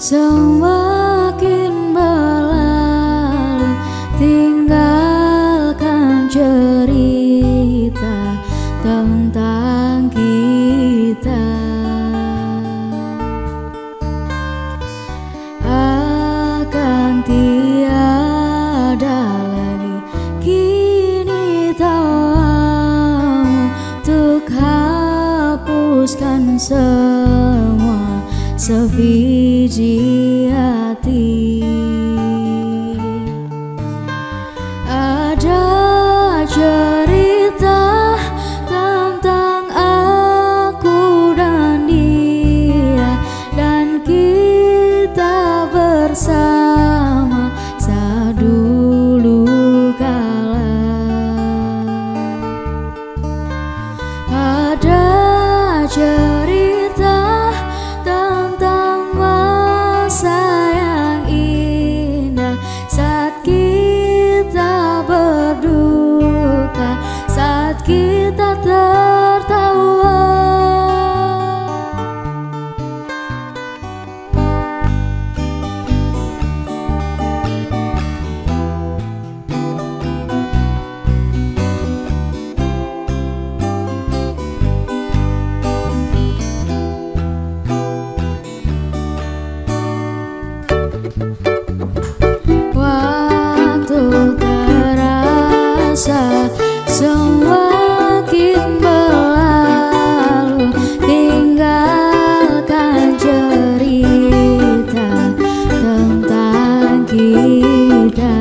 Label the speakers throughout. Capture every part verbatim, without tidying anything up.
Speaker 1: Semakin berlalu, tinggalkan cerita tentang kita. Akan tiada lagi kini tawamu untuk hapuskan semua sebiji hati. Ada cerita tentang aku dan dia, dan kita bersama saat dulu kala. Ada cerita tentang masa yang indah saat kita berduka, saat kita tertawa. Waktu terasa semakin berlalu, tinggalkan cerita tentang kita.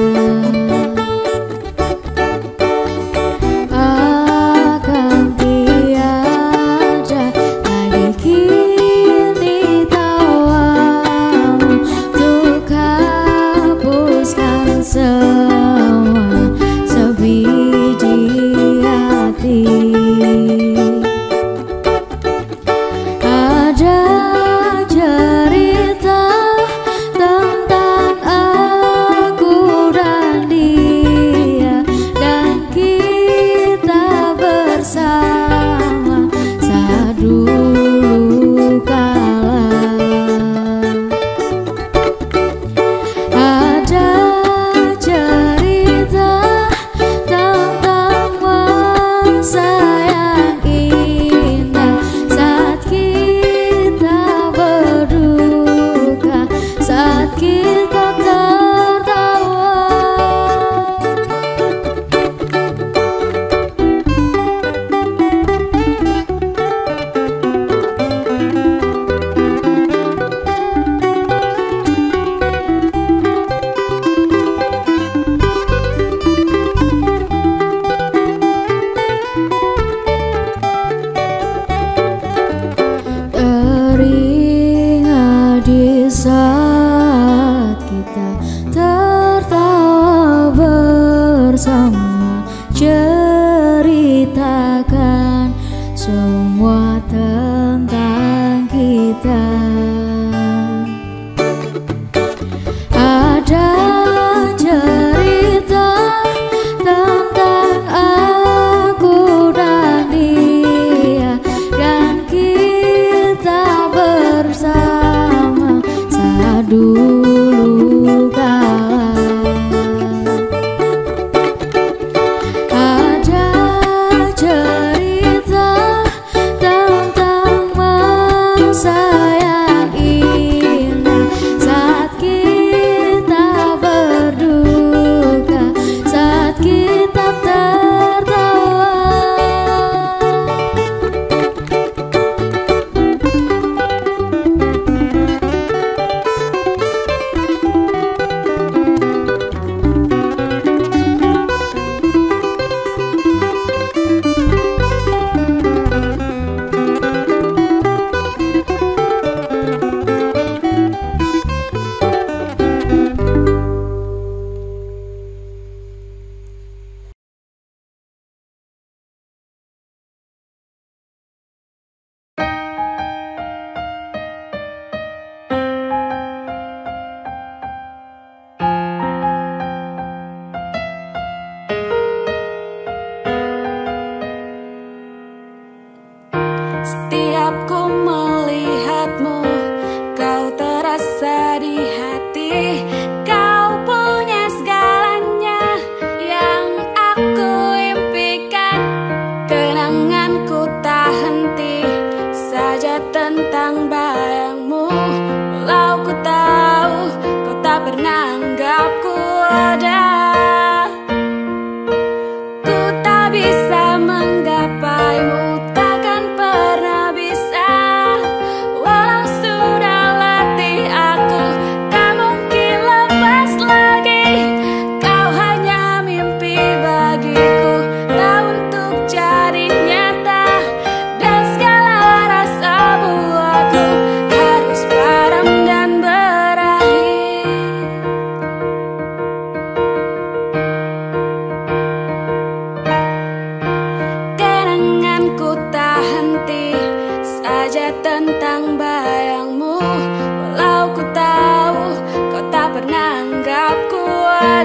Speaker 1: Akan tiada lagi kini tawamu untuk hapuskan semua sebiji hati. Ada cerita tentang aku dan dia, dan kita bersama saat dulu kala. Ada cerita tentang masa yang indah saat kita berduka, saat kita tertawa. Teringat di saat kita tertawa bersama, ceritakan semua tentang kita. Ada cerita tentang aku dan dia, dan kita bersama saat dulu kala. Ada cerita tentang masa yang indah saat kita berduka, saat kita tertawa.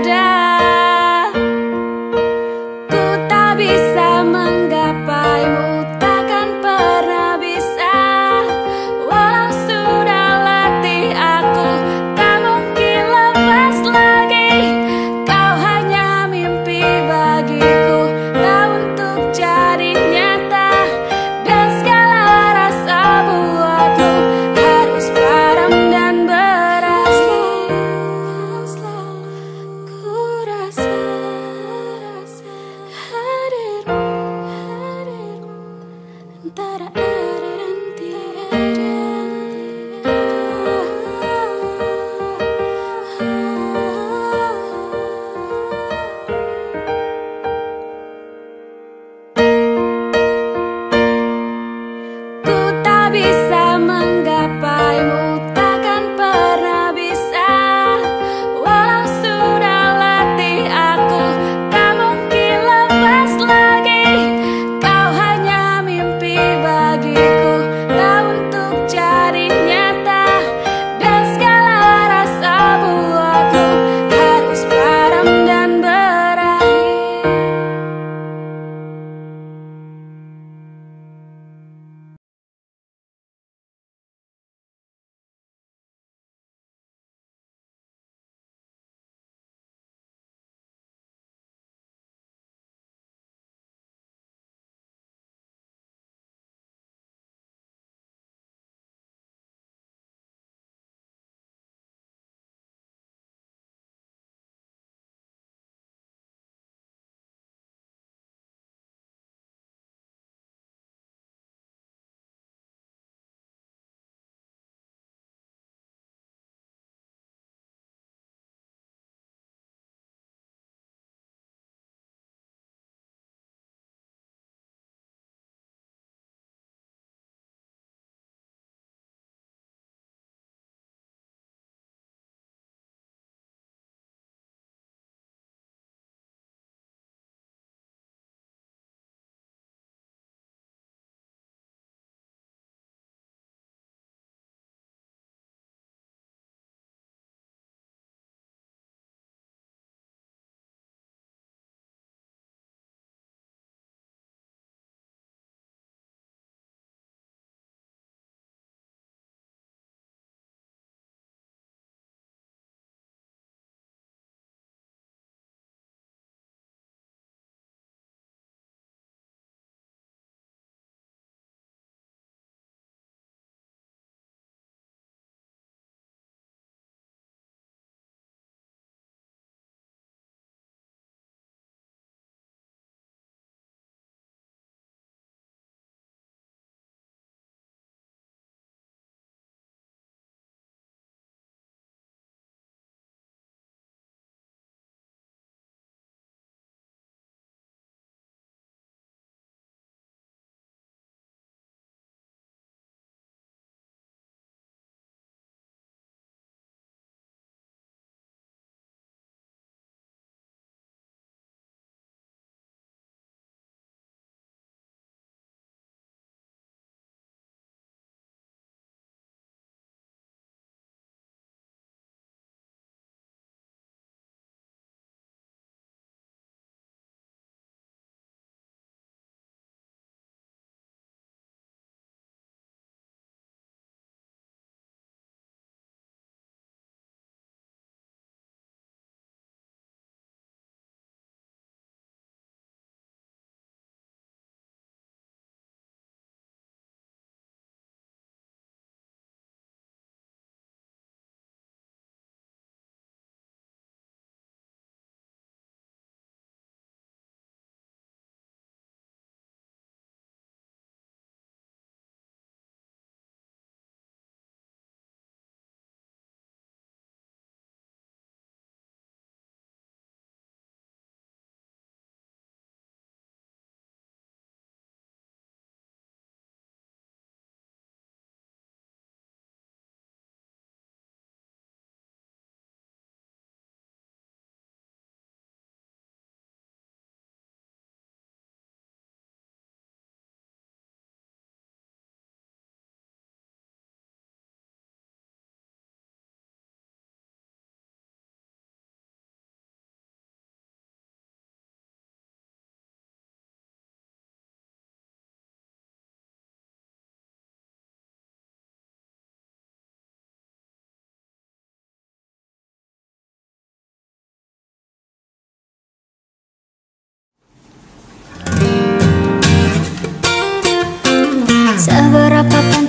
Speaker 2: ada. Ku tak bisa menggapaimu, takkan pernah bisa. Walau sudah latih aku, tak mungkin lepas lagi. Kau hanya mimpi bagiku, tak untuk jadi nyata. Dan segala rasa buatmu harus padam dan beras. Ku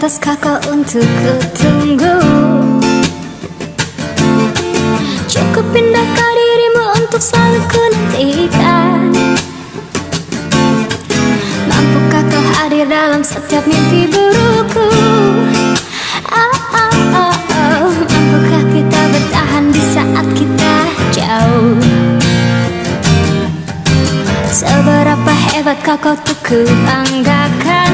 Speaker 1: pantaskah kau untuk kutunggu? Cukup pindahkah dirimu untuk selalu ku nantikan? Mampukah kau hadir dalam setiap mimpi burukku? Oh, oh, oh, oh. Mampukah kita bertahan di saat kita jauh? Seberapa hebatkah kau tuh ku banggakan?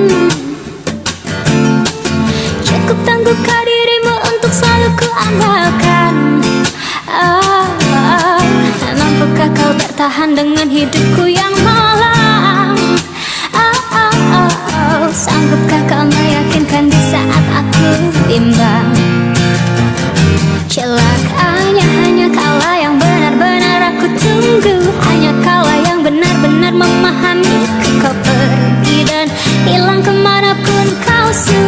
Speaker 1: Cukup tangguhkah dirimu untuk selalu ku andalkan? Oh, oh. Mampukah kau bertahan dengan hidupku yang malam? Oh, oh, oh, oh. Sanggupkah kau meyakinkan di saat aku bimbang? Celakanya hanya kaulah yang benar-benar aku tunggu. Hanya kaulah yang benar-benar memahami. Kau pergi dan hilang kemanapun kau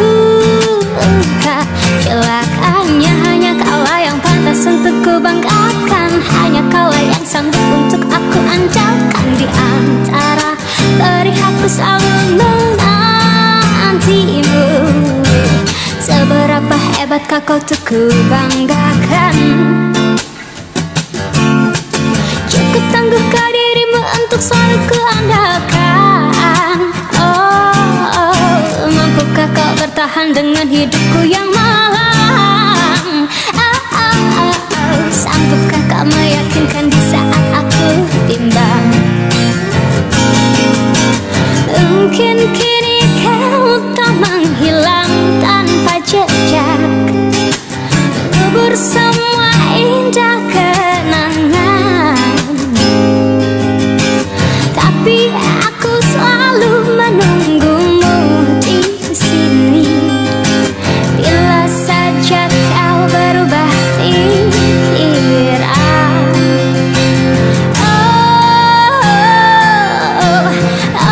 Speaker 1: suka. Celakanya hanya kaulah yang pantas untuk ku banggakan. Hanya kaulah yang sanggup untuk aku andalkan. Di antara perih aku selalu menantimu. Seberapa hebatkah kau tuh ku banggakan? Cukup tangguhkah dirimu untuk selalu ku andalkan? Oh, oh, mampukah kau bertahan dengan hidupku yang malam? Oh, oh, oh, oh. Sanggupkah kau meyakinkan di saat aku bimbang? Mungkin kini kau tak menghilang tanpa jejak, kubur semua indah kenangan. Tapi aku selalu menunggumu di sini. Bila saja kau berubah pikiran. Oh, oh,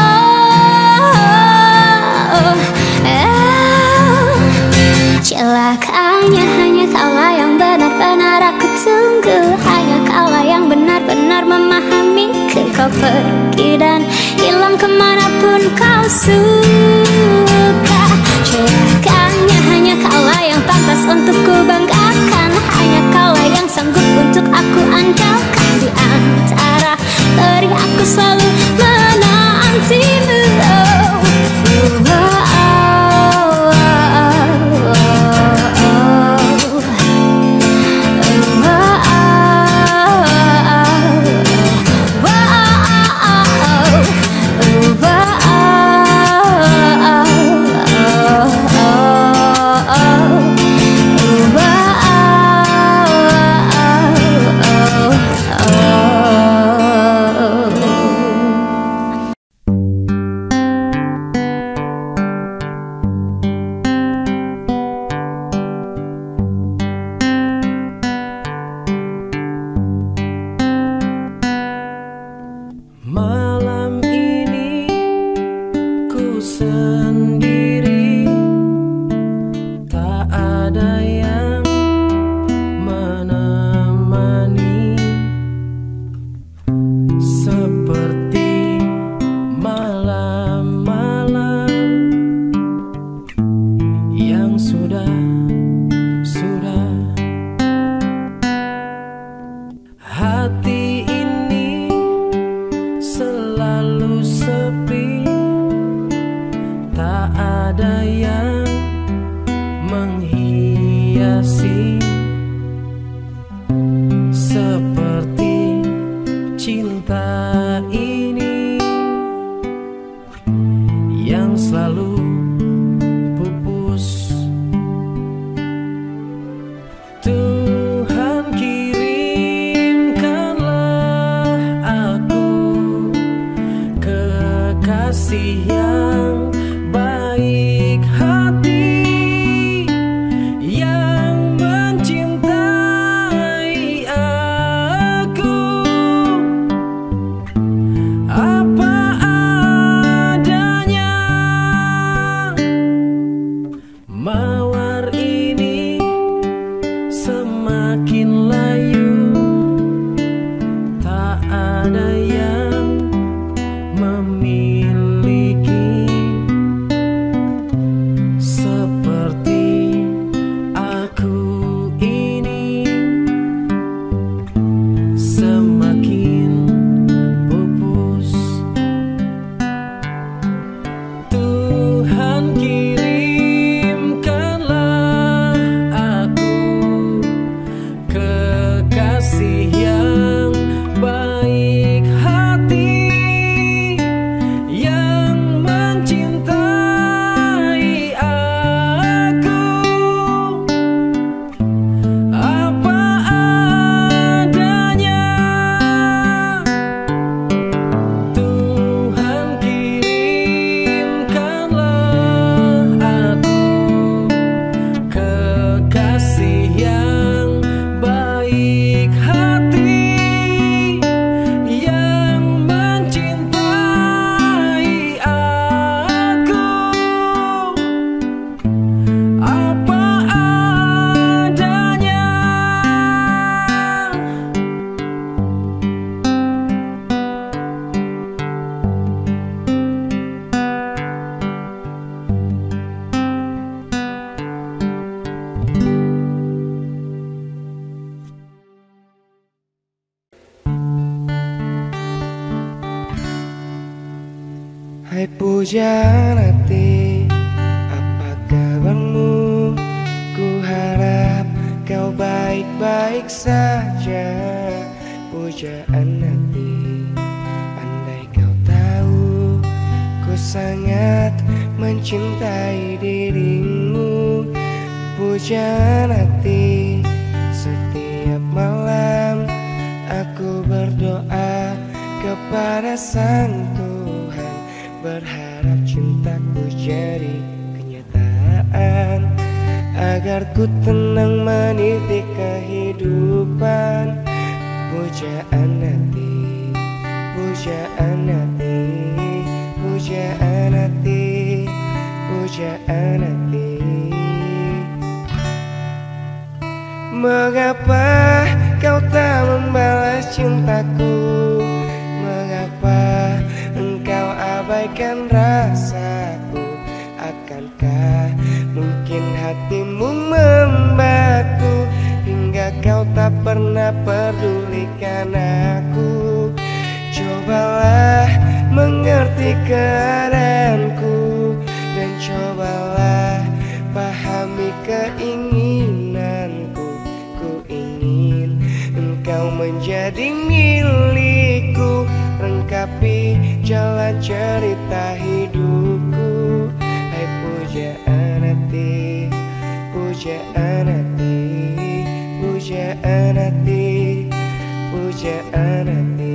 Speaker 1: oh, oh. Celakanya hanya kaulah yang benar-benar aku tunggu. Hanya kaulah yang benar-benar memahami. Kau pergi dan hilang kemanapun kau suka. Celakanya hanya kaulah yang pantas untuk ku banggakan. Hanya kaulah yang sanggup untuk aku andalkan. Di antara perih aku selalu menantimu. Oh, oh, oh.
Speaker 3: kekasih yang baik hati, yang mencintai aku apa adanya. Tuhan kirimkanlah aku kekasih yang baik hati, yang mencintai aku apa adanya.
Speaker 4: Hai pujaan hati, apa kabarmu? Ku harap kau baik-baik saja. Pujaan hati, andai kau tahu ku sangat mencintai dirimu. Pujaan hati, setiap malam aku berdoa kepada Sang Tuhan, berharap cintaku jadi kenyataan, agar ku tenang meniti kehidupan. Pujaan hati, pujaan hati, pujaan hati, pujaan hati. Mengapa kau tak membalas cintaku? Mengapa engkau abaikan rasaku? Akankah mungkin hatimu membatu hingga kau tak pernah pedulikan aku? Cobalah mengerti keadaanku, dan cobalah pahami keinginanku. Ku ingin engkau menjadi milikku, lengkapi jalan cerita hidupku. Hai pujaan hati, pujaan hati, pujaan hati, pujaan hati.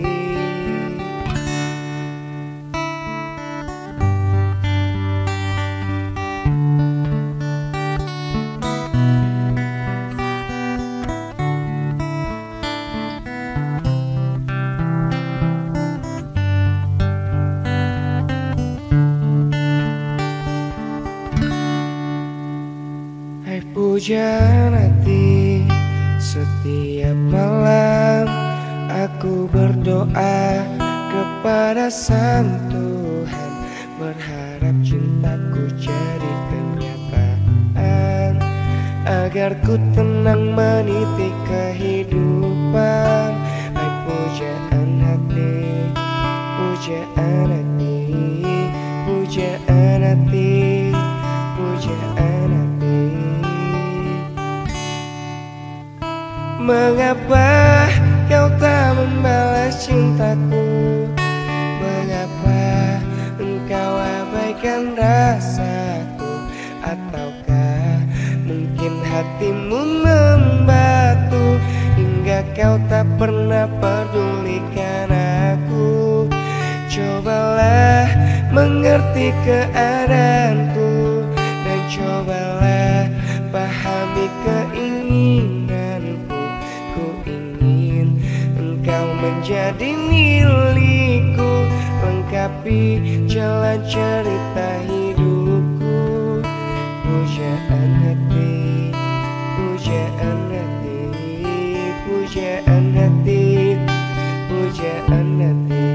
Speaker 4: Pujaan hati, setiap malam aku berdoa kepada Sang Tuhan, berharap cintaku jadi kenyataan, agar ku tenang meniti kehidupan. Hai pujaan hati, pujaan hati, pujaan hati, pujaan hati. Mengapa kau tak membalas cintaku? Mengapa engkau abaikan rasaku? Ataukah mungkin hatimu membatu hingga kau tak pernah pedulikan aku? Cobalah mengerti keadaanku, dan cobalah pahami keinginanku. Ku ingin engkau menjadi milikku, lengkapi jalan cerita hidupku. Pujaan hati, pujaan hati, pujaan hati, pujaan hati.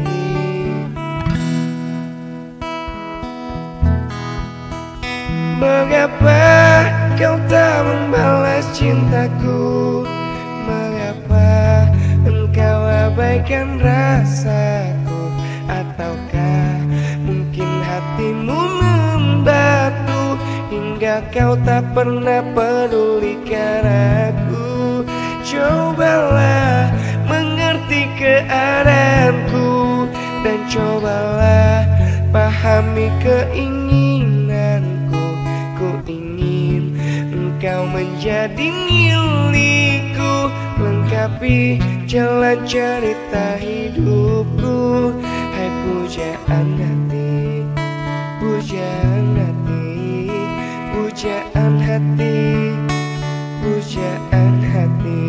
Speaker 4: Mengapa kau tak membalas cintaku? Mengapa engkau abaikan rasaku? Ataukah mungkin hatimu membatu hingga kau tak pernah pedulikan aku? Cobalah demi keinginanku. Ku ingin engkau menjadi milikku, lengkapi jalan cerita hidupku. Hai pujaan hati, pujaan hati, pujaan hati, pujaan hati.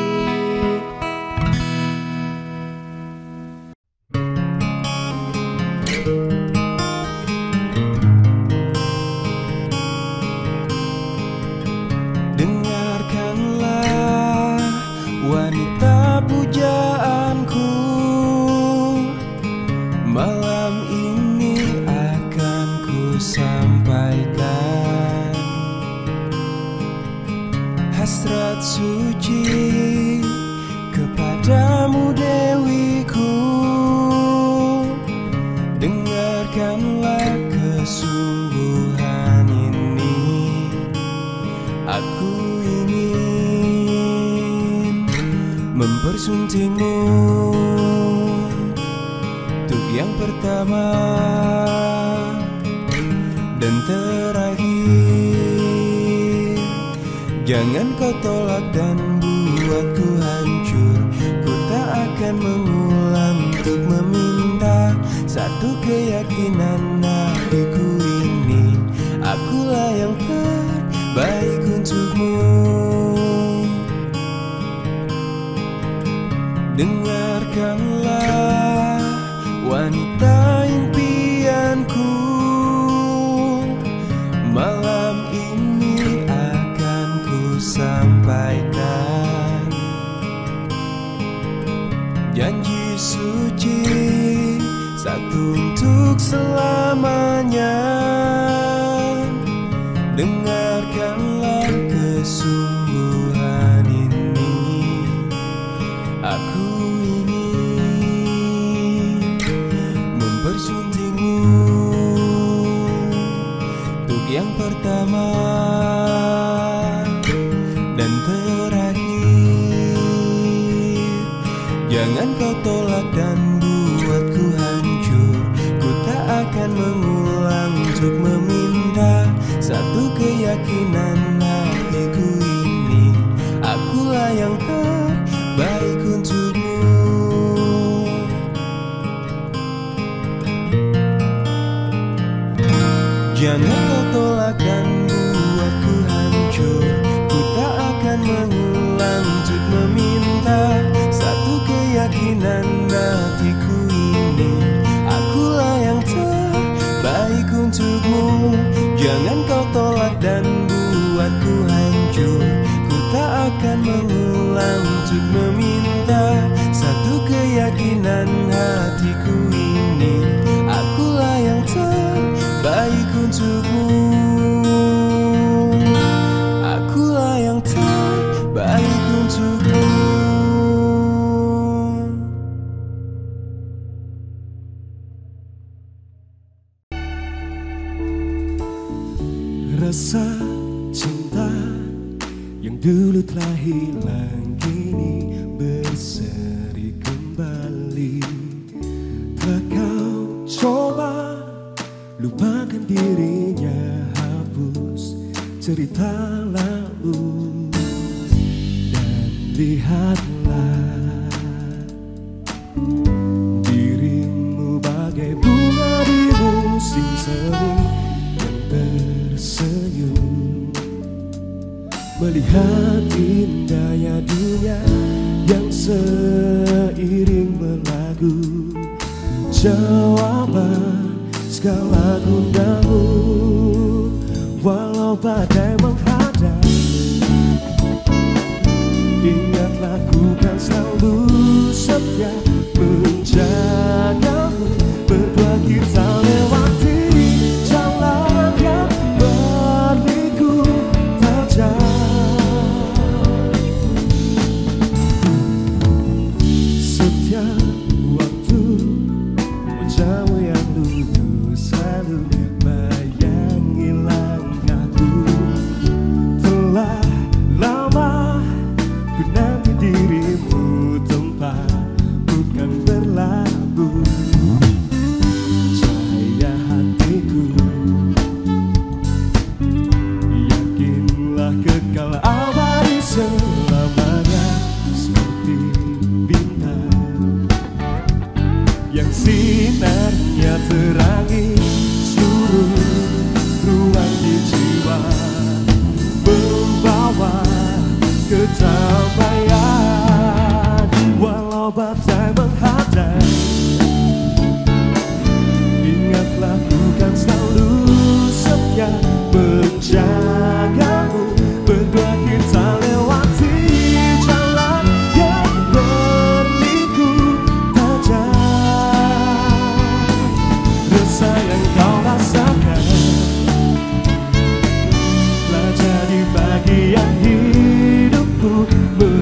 Speaker 3: Dengarkanlah wanita pujaanku, malam ini akan ku sampaikan hasrat suci kepadamu dewiku. Dengarkanlah kesungguhan ini, aku ingin mempersuntingmu untuk yang pertama dan terakhir. Jangan kau tolak dan buatku hancur. Ku tak akan mengulang untuk meminta satu keyakinan hatiku ini. Akulah yang terbaik untukmu. Dengarkanlah wanita impianku, malam ini akan ku sampaikan janji suci satu untuk selamanya. Dengarkanlah kesungguhan ini, aku ingin mempersuntingmu untuk yang pertama dan terakhir. Jangan kau tolak dan buatku hancur. Ku tak akan mengulang untuk meminta satu keyakinan hatiku ini. Akulah yang terbaik untukmu. Jangan kau tolak dan buatku hancur. Ku tak akan mengulang untuk meminta satu keyakinan hatiku ini. Akulah yang terbaik untukmu. Jangan kau tolak dan buatku hancur. Ku tak akan mengulang untuk meminta satu keyakinan hatiku ini. Akulah yang terbaik untukmu. Akulah yang terbaik untukmu.
Speaker 5: Rasa cinta yang dulu telah hilang kini berseri kembali. Telah kau coba lupakan dirinya, hapus cerita lalu dan lihatlah dirimu bagai bunga di musim semi yang tersenyum, melihat indahnya dunia yang seiring berlagu. Jawaban segala gundamu, walau badai menghadap, ingatlah ku kan selalu setia menjagamu. Berdua kita lewati jalan yang berliku tajam. Setiap waktu wajahmu yang dulu selalu bayangi langkahku. Telah lama ku nanti dirimu,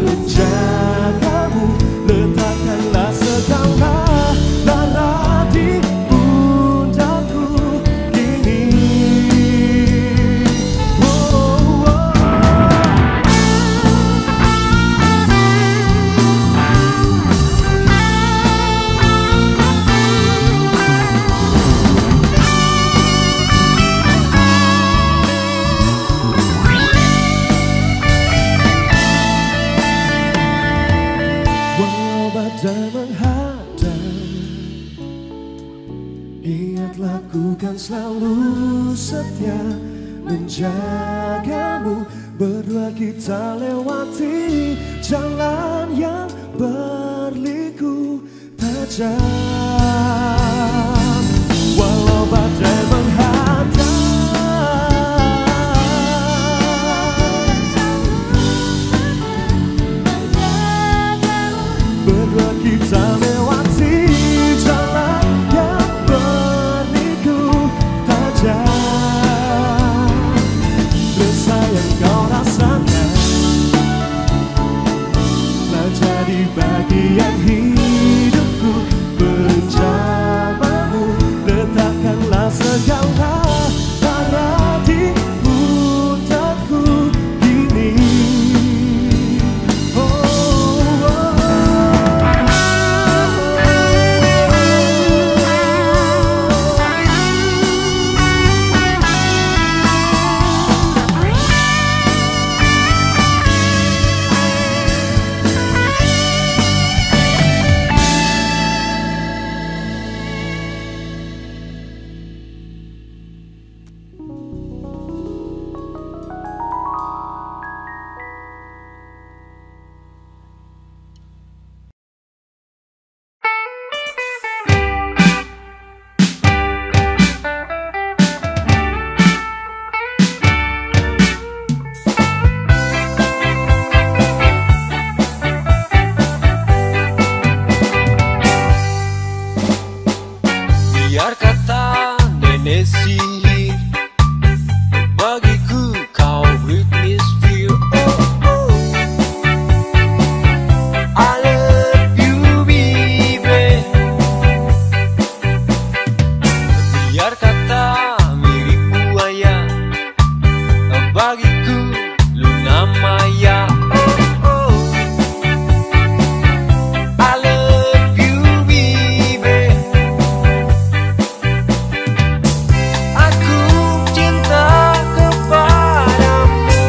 Speaker 5: menjagamu. Letakkanlah segala lara di pundakku kini. Oh, oh. Walau badai menghadang, ingatlah ku kan selalu setia menjagamu. Berdua kita lewati jalan yang berliku tajam. Walau badai menghadang, berdua kita lewati jalan yang berliku tajam. Rasa yang kau rasakan telah jadi bagian hidupku. Bersamamu letakkanlah segala lara di pundakku kini. Oh, oh.
Speaker 3: Biar kata nenek sihir, bagiku kau Britney Spears. Oh, oh. I love you baby. Biar kata mirip buaya, bagiku Luna Maya. Oh, oh. I love you baby. Aku cinta kepadamu.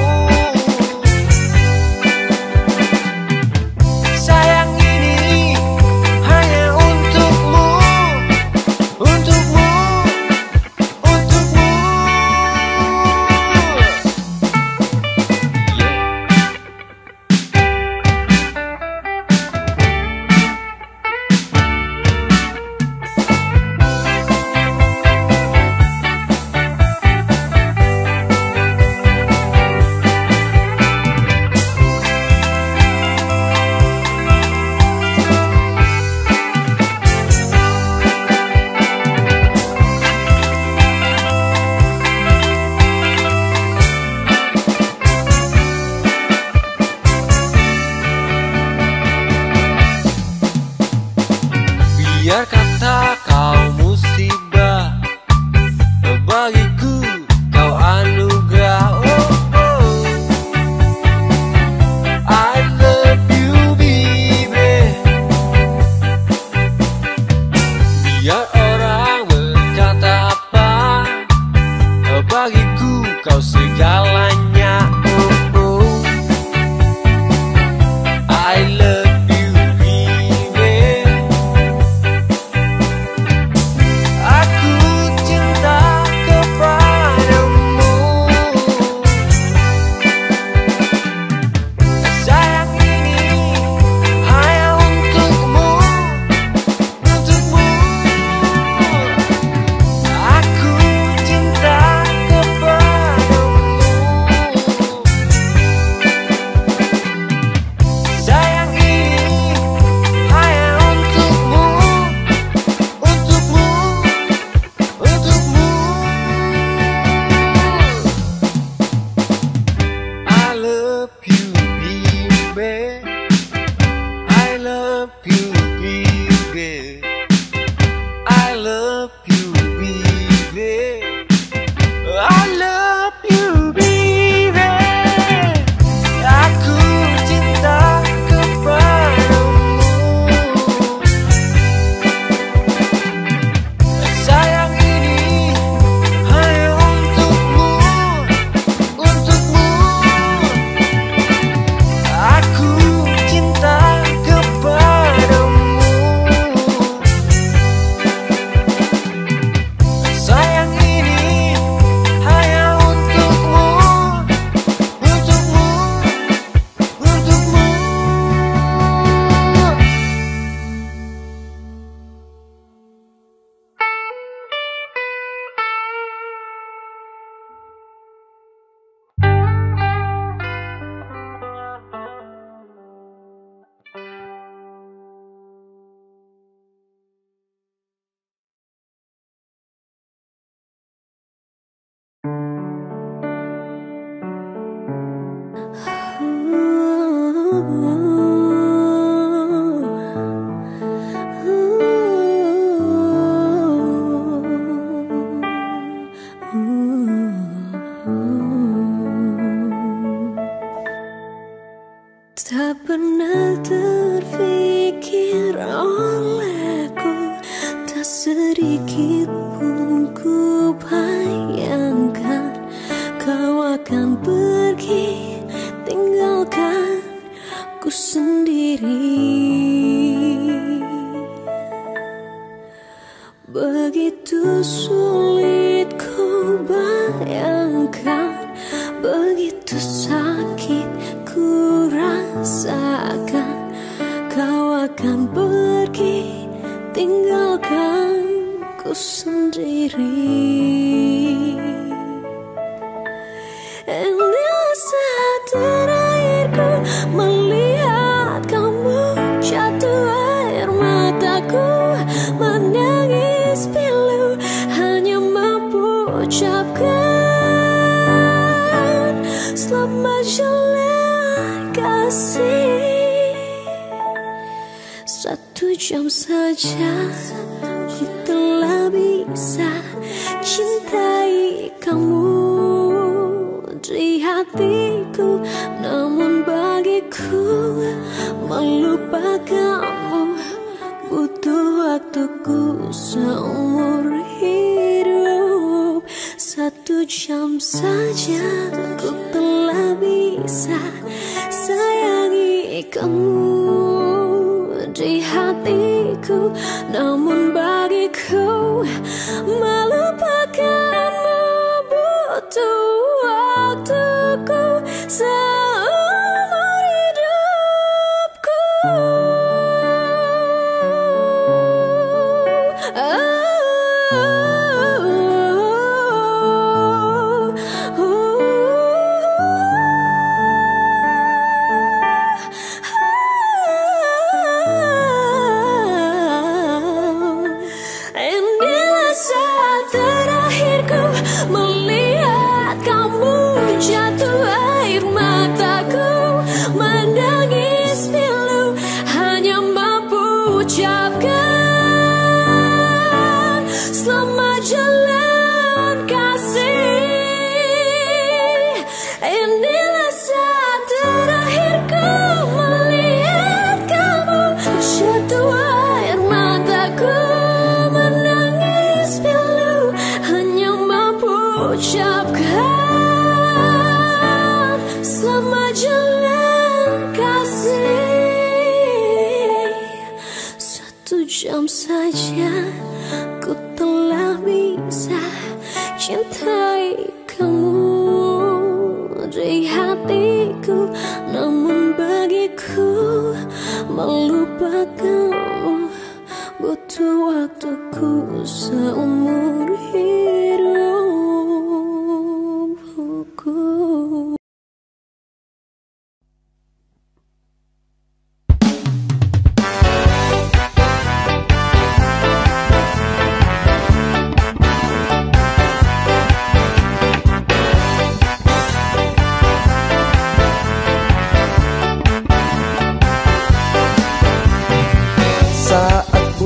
Speaker 3: Sayang ini hanya untukmu, untukmu, untukmu. Biar kata kau musibah, bagiku kau anugerah. Oh, oh. I love you baby. Biar orang berkata apa, bagiku kau segalanya. Oh, oh. I love you baby.
Speaker 4: love you, baby. I love you, baby. I love you, baby. Aku cinta kepadamu. Sayang ini hanya untukmu, untukmu. Aku cinta kepadamu. Sayang ini hanya untukmu, untukmu, untukmu.
Speaker 2: Tak pernah terfikir olehku, tak sedikit pun ku bayangkan kau akan pergi tinggalkan ku sendiri. Begitu sulit ku bayangkan, begitu sakit ku rasakan kau akan pergi tinggalkan ku sendiri. Inilah saat terakhirku melihat kamu jatuh air mataku, menangis pilu hanya mampu ucapkan selamat jalan kasih. Satu jam saja ku telah bisa cintai kamu di hatiku, namun bagiku melupakanmu butuh waktuku seumur hidup. Satu jam saja ku telah bisa sayangi kamu di hatiku, namun bagiku melupakanmu butuh waktuku seumur hidupku. Inilah saat terakhirku melihat kamu jatuh air mataku, menangis pilu hanya mampu ucapkan selamat jalan kasih. Inilah saat terakhirku melihat kamu jatuh air mataku, menangis pilu hanya mampu ucapkan selamat jalan kasih. Satu jam saja ku telah bisa cintai kamu di hatiku, namun bagiku melupakanmu butuh waktuku seumur hidupku.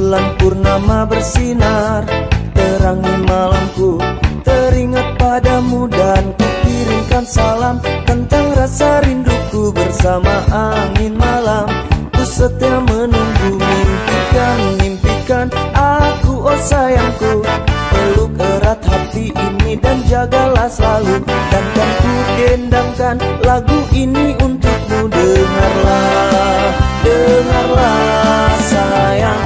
Speaker 6: bulan purnama bersinar, terangi malamku, teringat padamu dan kukirimkan salam tentang rasa rinduku bersama angin malam. Ku setia menunggu, mimpikan, mimpikan aku oh sayangku. Peluk erat hati ini dan jagalah selalu, dan kan ku dendangkan lagu ini untukmu. Dengarlah, dengarlah sayang.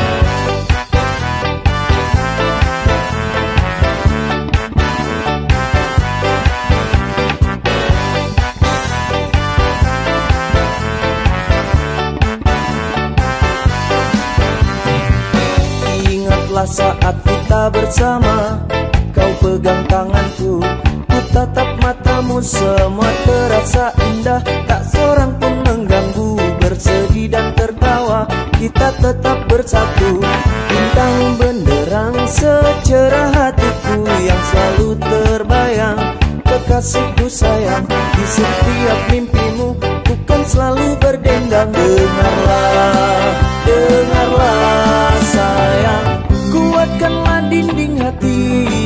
Speaker 6: Ingatlah saat kita bersama, kau pegang tanganku, ku tatap matamu, semua terasa indah, tak seorang pun mengganggu. Bersedih dan tertawa, kita tetap bersatu. Bintang benderang secerah hatiku yang selalu terbayang. Kekasihku sayang, di setiap mimpimu bukan selalu berdendang. Dengarlah, dengarlah sayang, kuatkanlah dinding hati.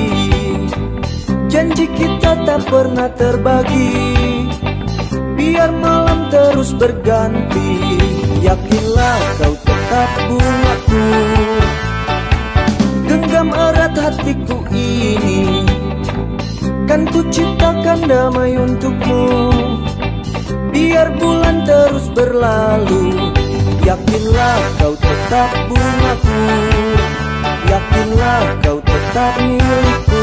Speaker 6: Janji kita tak pernah terbagi, biar malam terus berganti. Yakinlah kau tetap bungaku, genggam erat hatiku ini, kan ku ciptakan damai untukmu. Biar bulan terus berlalu, yakinlah kau tetap bungaku, yakinlah kau tetap milikku.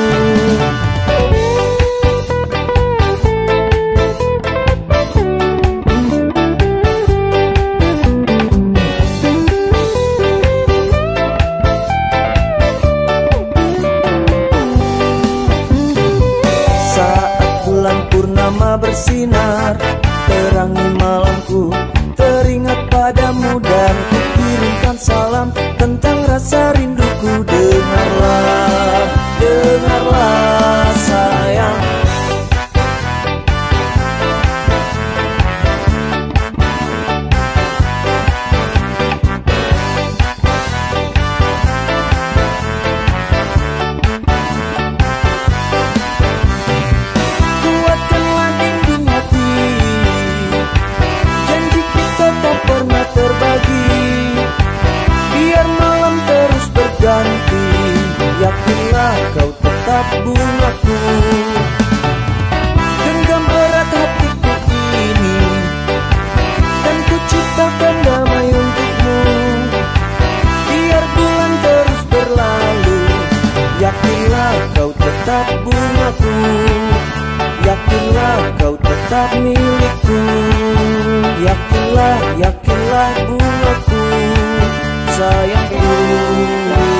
Speaker 6: Bersinar, terangi malamku, teringat padamu dan kukirimkan salam tentang rasa rinduku. Dengarlah, dengarlah sayang. Yakinlah kau tetap bungaku, genggam erat hatiku ini, dan ku ciptakan damai untukmu. Biar bulan terus berlalu, yakinlah kau tetap bungaku, yakinlah kau tetap milikku. Yakinlah, yakinlah bungaku, sayangku.